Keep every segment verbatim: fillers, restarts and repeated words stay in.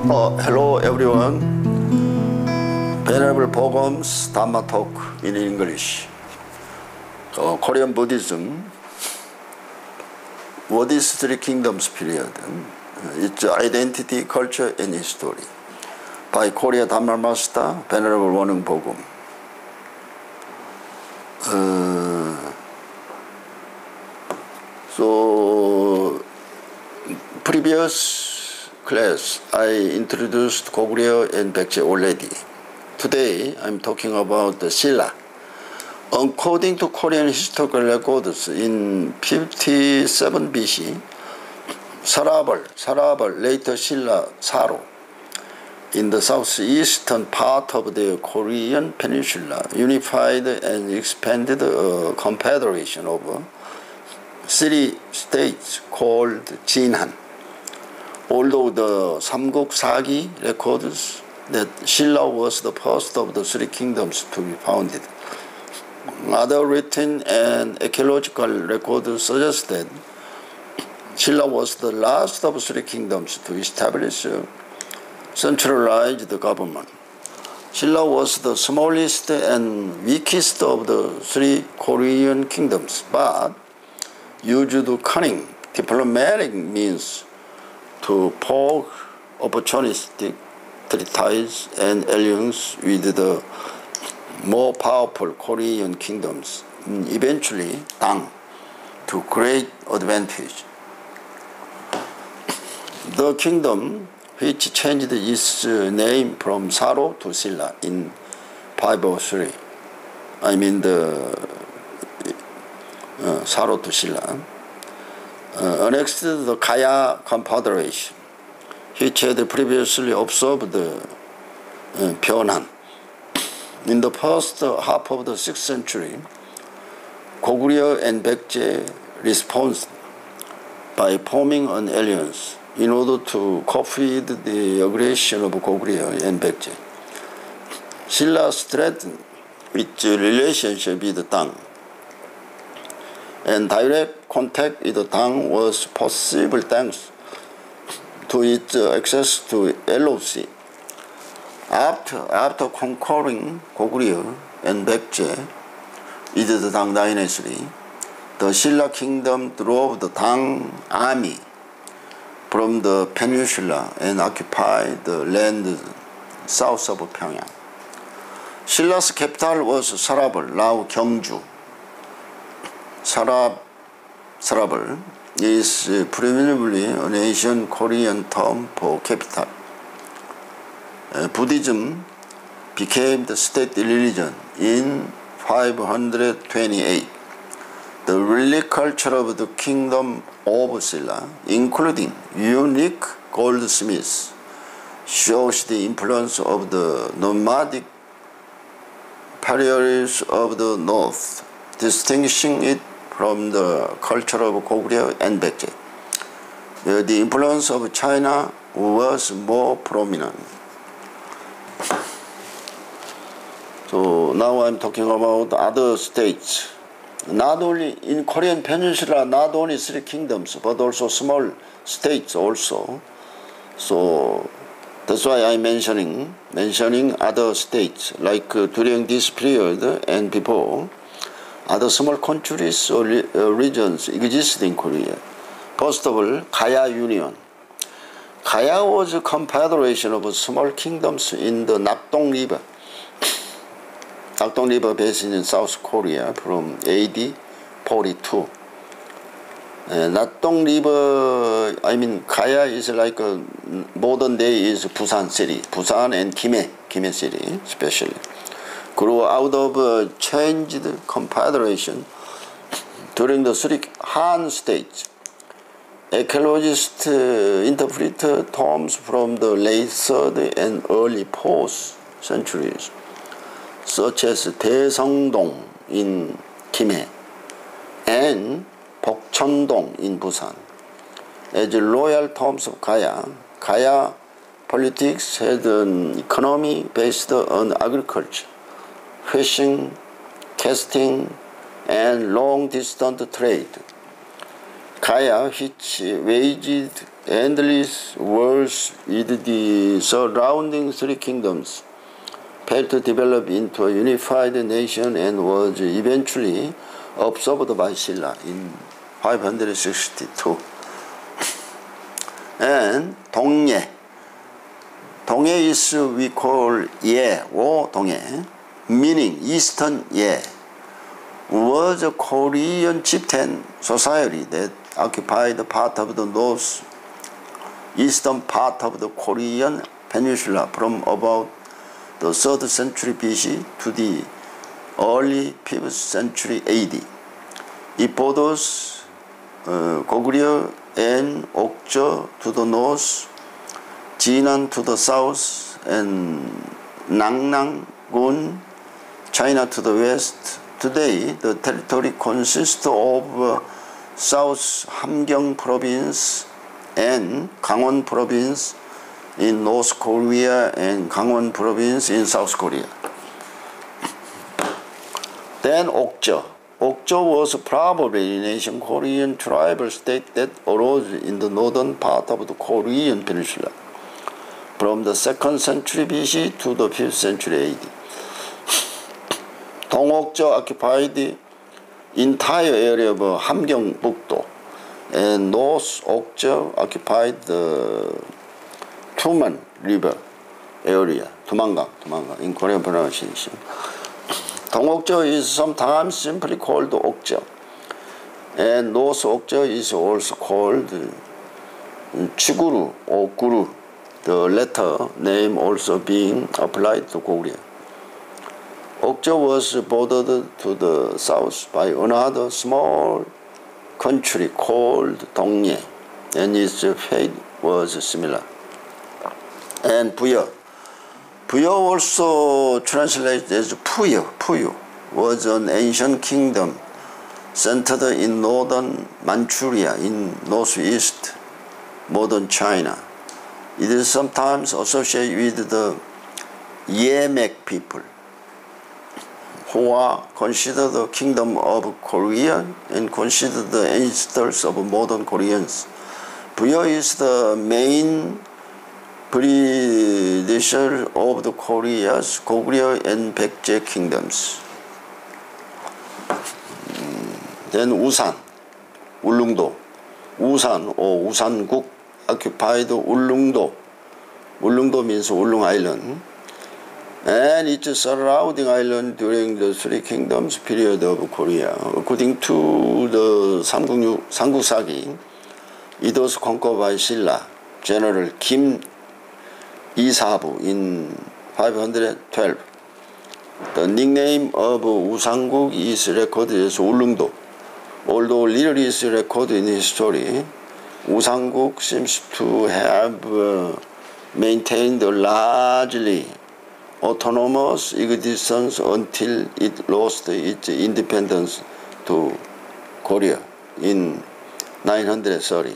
Uh, hello everyone. Venerable Bogom's Dhamma talk in English. Uh, Korean Buddhism. What is Three Kingdoms period? Uh, its identity, culture, and history. By Korea Dhamma Master Venerable Wonung Bogom. Uh, so previous class, I introduced Goguryeo and Baekje already. Today, I'm talking about the Silla. According to Korean historical records, in fifty-seven B C, Sarabal, Sarabal, later Silla, Saro, in the southeastern part of the Korean peninsula, unified and expanded a confederation of three states called Jinhan. Although the Samguk Sagi records that Silla was the first of the three kingdoms to be founded, other written and archaeological records suggest that Silla was the last of three kingdoms to establish a centralized government. Silla was the smallest and weakest of the three Korean kingdoms, but used cunning diplomatic means to poke opportunistic ties and alliance with the more powerful Korean kingdoms, eventually Tang, to great advantage. The kingdom, which changed its name from Saro to Silla in five oh three, I mean the uh, Saro to Silla, uh, annexed the Gaya Confederation, which had previously observed the uh, Byeonhan. In the first half of the sixth century, Goguryeo and Baekje responded by forming an alliance in order to cope with the aggression of Goguryeo and Baekje. Silla strengthened its relationship with Tang, and direct contact with Tang was possible thanks to its access to L O C. After, after conquering Goguryeo and Baekje with the Tang dynasty, the Silla kingdom drove the Tang army from the peninsula and occupied the land south of Pyongyang. Silla's capital was Sarabal, now Gyeongju. Sarab, Sarabal is uh, presumably an ancient Korean term for capital. Uh, Buddhism became the state religion in five hundred twenty-eight. The religious culture of the kingdom of Silla, including unique goldsmiths, shows the influence of the nomadic pioneers of the north, distinguishing it from the culture of Goguryeo and Baekje, where the influence of China was more prominent. So now I'm talking about other states. Not only in Korean peninsula, not only three kingdoms, but also small states also. So that's why I'm mentioning mentioning other states, like uh, during this period and before, other small countries or uh, regions exist in Korea. First of all, Gaya Union. Gaya was a confederation of small kingdoms in the Nakdong River. Nakdong River basin in South Korea from A D forty-two. Uh, Nakdong River, I mean, Gaya is like a modern day is Busan city, Busan and Gimhae, Gimhae city especially. Grew out of a changed confederation during the three Han states. Archaeologists uh, interpret terms from the late third and early fourth centuries, such as Daeseongdong in Gimhae and Bokcheondong in Busan. As royal terms of Gaya, Gaya politics had an economy based on agriculture, fishing, casting, and long-distance trade. Kaya, which waged endless wars with the surrounding three kingdoms, failed to develop into a unified nation and was eventually absorbed by Silla in five hundred sixty-two. And Dongye. Dongye is we call Ye or Dongye, meaning Eastern Ye, was a Korean chieftain society that occupied part of the north eastern part of the Korean peninsula from about the third century B C to the early fifth century A D. It borders uh, Goguryeo and Okjeo to the north, Jinan to the south, and Nangnam-gun, China to the west. Today, the territory consists of uh, South Hamgyong Province and Gangwon Province in North Korea and Gangwon Province in South Korea. Then Okjeo. Okjeo was probably an ancient Korean tribal state that arose in the northern part of the Korean peninsula from the second century B C to the fifth century A D. Dongokjeo occupied the entire area of Hamgyeongbukdo, and North Okjeo occupied the Tuman River area, Tumangang, Tumangang in Korean pronunciation. Dongokjeo is sometimes simply called Okjeo, and North Okjeo is also called Chuguru or Guru, the latter name also being applied to Goguryeo. Okjeo was bordered to the south by another small country called Dongye, and its fate was similar. And Buyeo. Buyeo, also translated as Puyo, Puyo, was an ancient kingdom centered in northern Manchuria in northeast modern China. It is sometimes associated with the Yemek people, who are considered the kingdom of Korea and considered the ancestors of modern Koreans. Buyeo is the main predecessor of the Korea's Goguryeo and Baekje kingdoms. Then Usan, Ulleungdo. Usan or Usan-guk occupied Ulleungdo. Ulleungdo means Ulleung Island, and its surrounding island during the Three Kingdoms period of Korea. According to the Samguk-sagi, it was conquered by Silla, General Kim Isabu in five hundred twelve. The nickname of Usan-guk is recorded as Ulleungdo. Although little is recorded in history, Usan-guk seems to have uh, maintained a largely autonomous existence until it lost its independence to Korea in nine hundred thirty.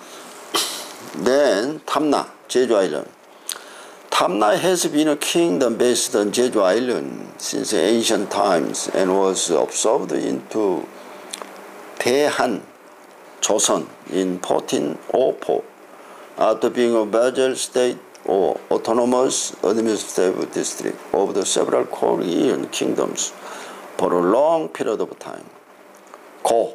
Then Tamna, Jeju Island. Tamna has been a kingdom based on Jeju Island since ancient times and was absorbed into Daehan, Joseon in fourteen oh four after being a vassal state or autonomous administrative district of the several Korean kingdoms for a long period of time. Go,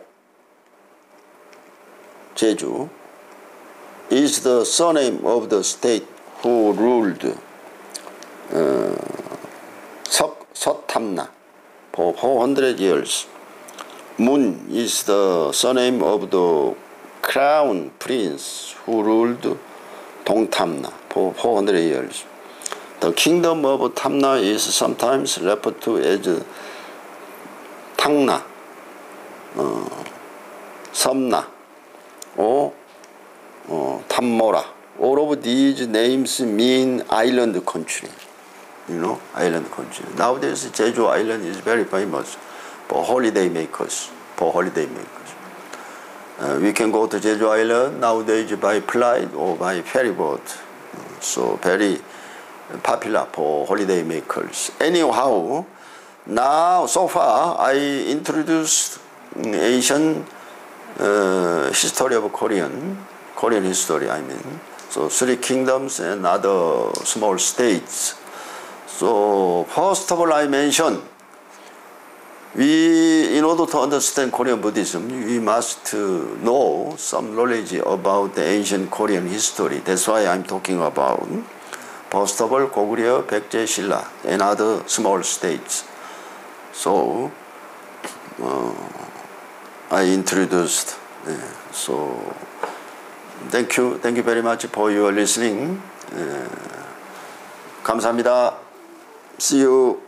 Jeju, is the surname of the state who ruled uh, Seottamna for four hundred years. Mun is the surname of the crown prince who ruled Dongtamna for four hundred years. The kingdom of Tamna is sometimes referred to as Tangna, uh, Samna, or uh, Tammora. All of these names mean island country, you know, island country. Nowadays, Jeju Island is very famous for holiday makers, for holiday makers. Uh, we can go to Jeju Island nowadays by flight or by ferry boat. So very popular for holiday makers. Anyhow, now so far I introduced Asian uh, history of Korean, Korean history, I mean. So three kingdoms and other small states. So first of all, I mentioned, we, in order to understand Korean Buddhism, we must know some knowledge about the ancient Korean history. That's why I'm talking about, first of all, Goguryeo, Baekje, Silla, and other small states. So, uh, I introduced. Uh, so, thank you, thank you very much for your listening. Uh, 감사합니다. See you.